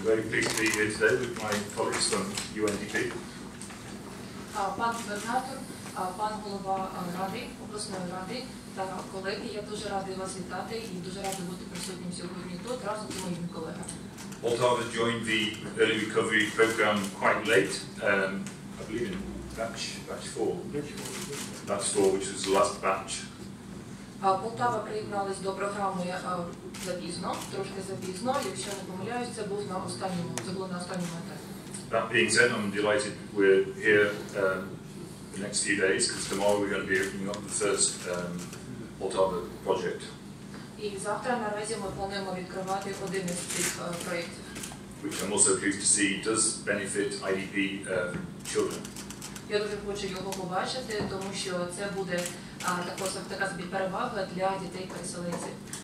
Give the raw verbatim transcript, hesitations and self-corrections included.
I'm very pleased to be here today with my colleagues from ю ен ді пі. Пан губернатор, пан голова ради, обласної ради та колеги, я дуже радий вас вітати і дуже радий бути присутнім сьогодні тут разом з моїми колегами. Poltava joined the early recovery program quite late, um, I believe in batch, batch four, batch four, which was the last batch. Полтава приєдналась до програми запізно, трошки запізно, якщо не помиляюсь, це був на останньому, це було на останньому етапі. That being said, I'm delighted we're here um, the next few days, because tomorrow we're going to be opening up the first um, Poltava project. І завтра наразі ми плануємо відкривати один із цих проєктів. Which I'm also pleased to see does benefit ай ді пі um, children. Я дуже хочу його побачити, тому що це буде а, також така собі перевага для дітей-переселенців.